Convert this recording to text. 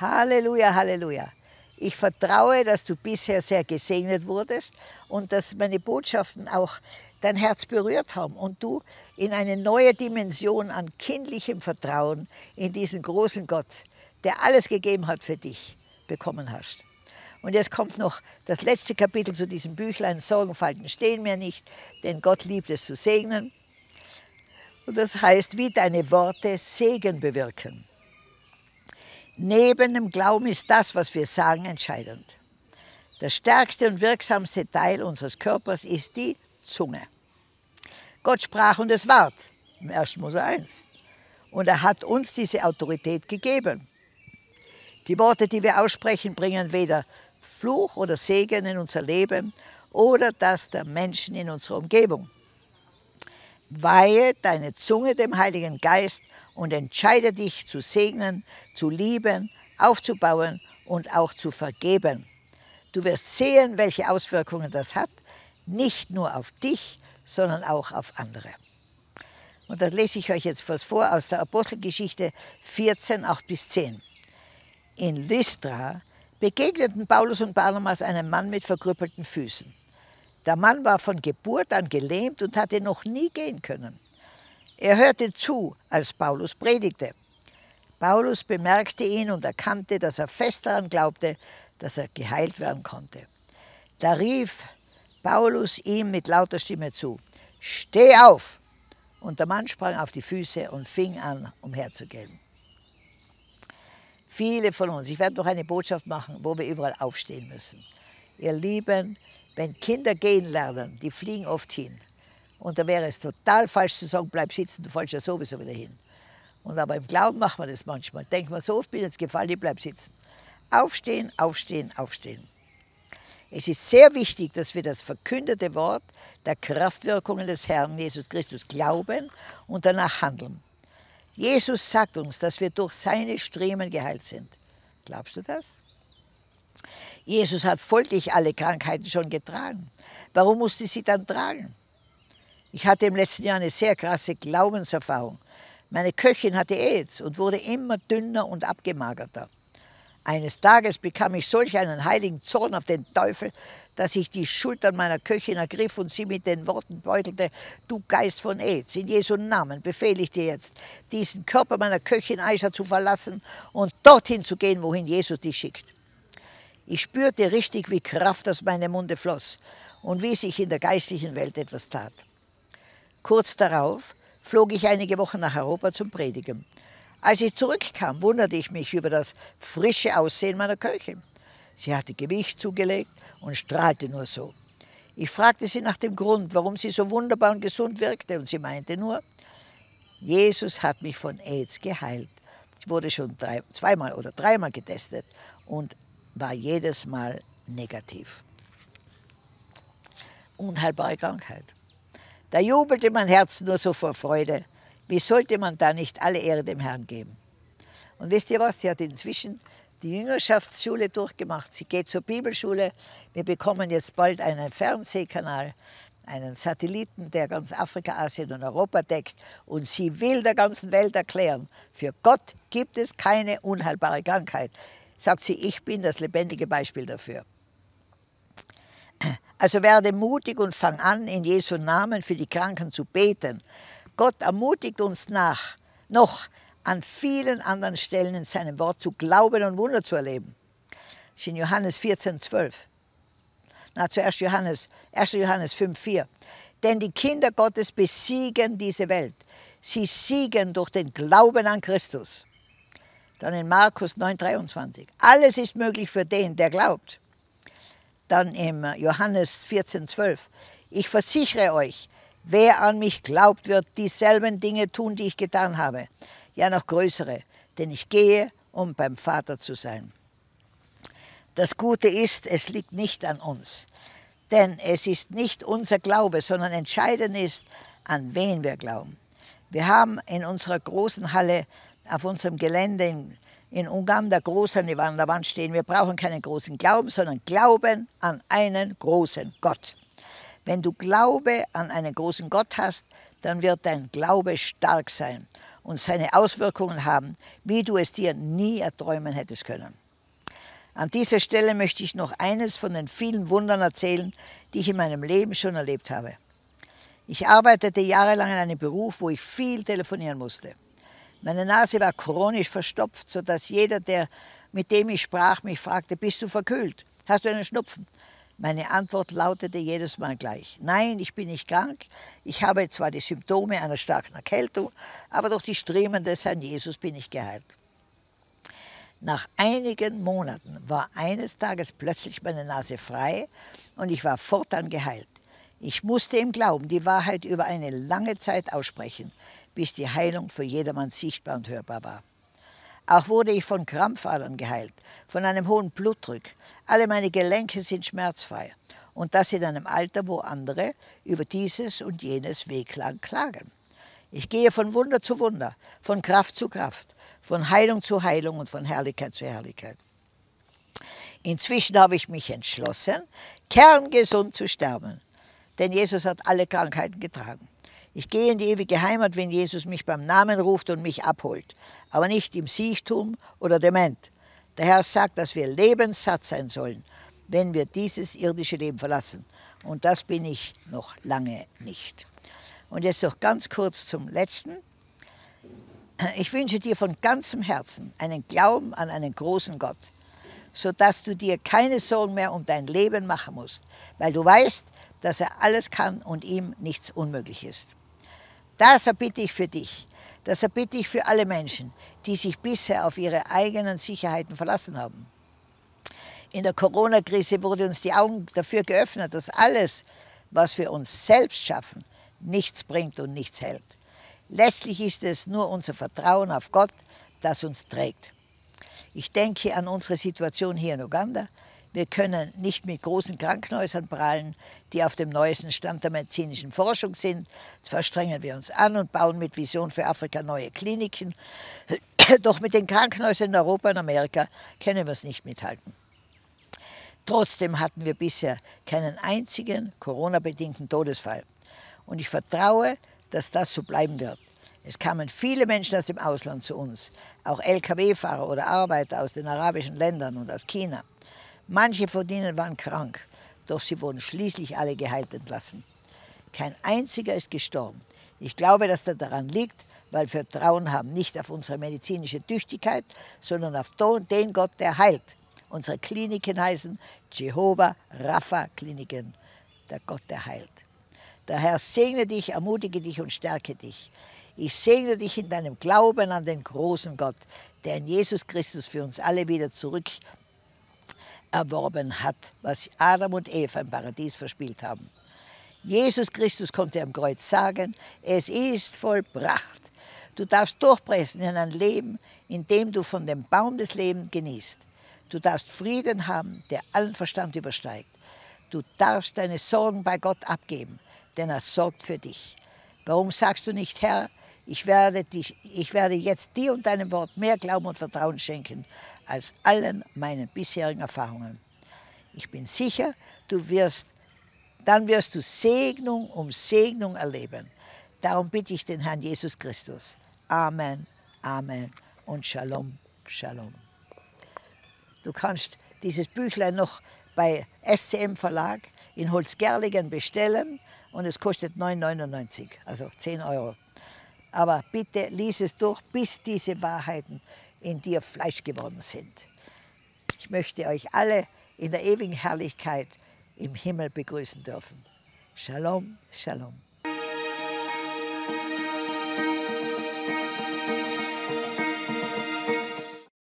Halleluja, Halleluja. Ich vertraue, dass du bisher sehr gesegnet wurdest und dass meine Botschaften auch dein Herz berührt haben und du in eine neue Dimension an kindlichem Vertrauen in diesen großen Gott, der alles gegeben hat für dich, bekommen hast. Und jetzt kommt noch das letzte Kapitel zu diesem Büchlein, Sorgenfalten stehen mir nicht, denn Gott liebt es zu segnen. Und das heißt, wie deine Worte Segen bewirken. Neben dem Glauben ist das, was wir sagen, entscheidend. Das stärkste und wirksamste Teil unseres Körpers ist die Zunge. Gott sprach und es ward, im 1. Mose 1. Und er hat uns diese Autorität gegeben. Die Worte, die wir aussprechen, bringen weder Fluch oder Segen in unser Leben oder das der Menschen in unserer Umgebung. Weihe deine Zunge dem Heiligen Geist und entscheide dich zu segnen, zu lieben, aufzubauen und auch zu vergeben. Du wirst sehen, welche Auswirkungen das hat, nicht nur auf dich, sondern auch auf andere. Und das lese ich euch jetzt was vor aus der Apostelgeschichte 14, 8-10. In Lystra begegneten Paulus und Barnabas einem Mann mit verkrüppelten Füßen. Der Mann war von Geburt an gelähmt und hatte noch nie gehen können. Er hörte zu, als Paulus predigte. Paulus bemerkte ihn und erkannte, dass er fest daran glaubte, dass er geheilt werden konnte. Da rief Paulus ihm mit lauter Stimme zu: Steh auf! Und der Mann sprang auf die Füße und fing an, umherzugehen. Viele von uns, ich werde noch eine Botschaft machen, wo wir überall aufstehen müssen. Ihr Lieben, wenn Kinder gehen lernen, die fliegen oft hin. Und da wäre es total falsch zu sagen, bleib sitzen, du fällst ja sowieso wieder hin. Und aber im Glauben machen wir das manchmal. Denkt man, so oft bin ich jetzt gefallen, ich bleib sitzen. Aufstehen, aufstehen, aufstehen. Es ist sehr wichtig, dass wir das verkündete Wort der Kraftwirkungen des Herrn Jesus Christus glauben und danach handeln. Jesus sagt uns, dass wir durch seine Striemen geheilt sind. Glaubst du das? Jesus hat folglich alle Krankheiten schon getragen. Warum musste sie dann tragen? Ich hatte im letzten Jahr eine sehr krasse Glaubenserfahrung. Meine Köchin hatte AIDS und wurde immer dünner und abgemagerter. Eines Tages bekam ich solch einen heiligen Zorn auf den Teufel, dass ich die Schultern meiner Köchin ergriff und sie mit den Worten beutelte: Du Geist von AIDS, in Jesu Namen befehle ich dir jetzt, diesen Körper meiner Köchin Aisha zu verlassen und dorthin zu gehen, wohin Jesus dich schickt. Ich spürte richtig, wie Kraft aus meinem Munde floss und wie sich in der geistlichen Welt etwas tat. Kurz darauf flog ich einige Wochen nach Europa zum Predigen. Als ich zurückkam, wunderte ich mich über das frische Aussehen meiner Köchin. Sie hatte Gewicht zugelegt und strahlte nur so. Ich fragte sie nach dem Grund, warum sie so wunderbar und gesund wirkte, und sie meinte nur: Jesus hat mich von AIDS geheilt. Ich wurde schon zweimal oder dreimal getestet und war jedes Mal negativ. Unheilbare Krankheit. Da jubelte mein Herz nur so vor Freude. Wie sollte man da nicht alle Ehre dem Herrn geben? Und wisst ihr was? Sie hat inzwischen die Jüngerschaftsschule durchgemacht. Sie geht zur Bibelschule. Wir bekommen jetzt bald einen Fernsehkanal, einen Satelliten, der ganz Afrika, Asien und Europa deckt. Und sie will der ganzen Welt erklären, für Gott gibt es keine unheilbare Krankheit. Sagt sie, ich bin das lebendige Beispiel dafür. Also werde mutig und fang an, in Jesu Namen für die Kranken zu beten. Gott ermutigt uns noch an vielen anderen Stellen in seinem Wort zu glauben und Wunder zu erleben. Das ist in Johannes 14, 12. Zuerst 1. Johannes 5, 4. Denn die Kinder Gottes besiegen diese Welt. Sie siegen durch den Glauben an Christus. Dann in Markus 9, 23. Alles ist möglich für den, der glaubt. Dann im Johannes 14, 12. Ich versichere euch, wer an mich glaubt, wird dieselben Dinge tun, die ich getan habe. Ja, noch größere, denn ich gehe, um beim Vater zu sein. Das Gute ist, es liegt nicht an uns. Denn es ist nicht unser Glaube, sondern entscheidend ist, an wen wir glauben. Wir haben in unserer großen Halle auf unserem Gelände in Uganda groß an der Wand stehen: Wir brauchen keinen großen Glauben, sondern Glauben an einen großen Gott. Wenn du Glaube an einen großen Gott hast, dann wird dein Glaube stark sein. und seine Auswirkungen haben, wie du es dir nie erträumen hättest können. An dieser Stelle möchte ich noch eines von den vielen Wundern erzählen, die ich in meinem Leben schon erlebt habe. Ich arbeitete jahrelang in einem Beruf, wo ich viel telefonieren musste. Meine Nase war chronisch verstopft, sodass jeder, mit dem ich sprach, mich fragte: Bist du verkühlt? Hast du einen Schnupfen? Meine Antwort lautete jedes Mal gleich: Nein, ich bin nicht krank. Ich habe zwar die Symptome einer starken Erkältung, aber durch die Striemen des Herrn Jesus bin ich geheilt. Nach einigen Monaten war eines Tages plötzlich meine Nase frei und ich war fortan geheilt. Ich musste im Glauben die Wahrheit über eine lange Zeit aussprechen, bis die Heilung für jedermann sichtbar und hörbar war. Auch wurde ich von Krampfadern geheilt, von einem hohen Blutdruck. Alle meine Gelenke sind schmerzfrei. Und das in einem Alter, wo andere über dieses und jenes Wehklagen klagen. Ich gehe von Wunder zu Wunder, von Kraft zu Kraft, von Heilung zu Heilung und von Herrlichkeit zu Herrlichkeit. Inzwischen habe ich mich entschlossen, kerngesund zu sterben. Denn Jesus hat alle Krankheiten getragen. Ich gehe in die ewige Heimat, wenn Jesus mich beim Namen ruft und mich abholt, aber nicht im Siechtum oder dement. Der Herr sagt, dass wir lebenssatt sein sollen, wenn wir dieses irdische Leben verlassen. Und das bin ich noch lange nicht. Und jetzt noch ganz kurz zum Letzten. Ich wünsche dir von ganzem Herzen einen Glauben an einen großen Gott, sodass du dir keine Sorgen mehr um dein Leben machen musst, weil du weißt, dass er alles kann und ihm nichts unmöglich ist. Das erbitte ich für dich, das erbitte ich für alle Menschen, die sich bisher auf ihre eigenen Sicherheiten verlassen haben. In der Corona-Krise wurde uns die Augen dafür geöffnet, dass alles, was wir uns selbst schaffen, nichts bringt und nichts hält. Letztlich ist es nur unser Vertrauen auf Gott, das uns trägt. Ich denke an unsere Situation hier in Uganda. Wir können nicht mit großen Krankenhäusern prahlen, die auf dem neuesten Stand der medizinischen Forschung sind. Zwar strengen wir uns an und bauen mit Vision für Afrika neue Kliniken, doch mit den Krankenhäusern in Europa und Amerika können wir es nicht mithalten. Trotzdem hatten wir bisher keinen einzigen Corona-bedingten Todesfall. Und ich vertraue, dass das so bleiben wird. Es kamen viele Menschen aus dem Ausland zu uns, auch Lkw-Fahrer oder Arbeiter aus den arabischen Ländern und aus China. Manche von ihnen waren krank, doch sie wurden schließlich alle geheilt entlassen. Kein einziger ist gestorben. Ich glaube, dass das daran liegt, weil wir Vertrauen haben, nicht auf unsere medizinische Tüchtigkeit, sondern auf den Gott, der heilt. Unsere Kliniken heißen Jehovah Rapha Kliniken, der Gott, der heilt. Der Herr segne dich, ermutige dich und stärke dich. Ich segne dich in deinem Glauben an den großen Gott, der in Jesus Christus für uns alle wieder zurück erworben hat, was Adam und Eva im Paradies verspielt haben. Jesus Christus konnte am Kreuz sagen: Es ist vollbracht. Du darfst durchbrechen in ein Leben, in dem du von dem Baum des Lebens genießt. Du darfst Frieden haben, der allen Verstand übersteigt. Du darfst deine Sorgen bei Gott abgeben, denn er sorgt für dich. Warum sagst du nicht: Herr, ich werde jetzt dir und deinem Wort mehr Glauben und Vertrauen schenken als allen meinen bisherigen Erfahrungen? Ich bin sicher, dann wirst du Segnung um Segnung erleben. Darum bitte ich den Herrn Jesus Christus. Amen, Amen und Shalom, Shalom. Du kannst dieses Büchlein noch bei SCM Verlag in Holzgerlingen bestellen und es kostet 9,99, also 10 Euro. Aber bitte lies es durch, bis diese Wahrheiten in dir Fleisch geworden sind. Ich möchte euch alle in der ewigen Herrlichkeit im Himmel begrüßen dürfen. Shalom, Shalom.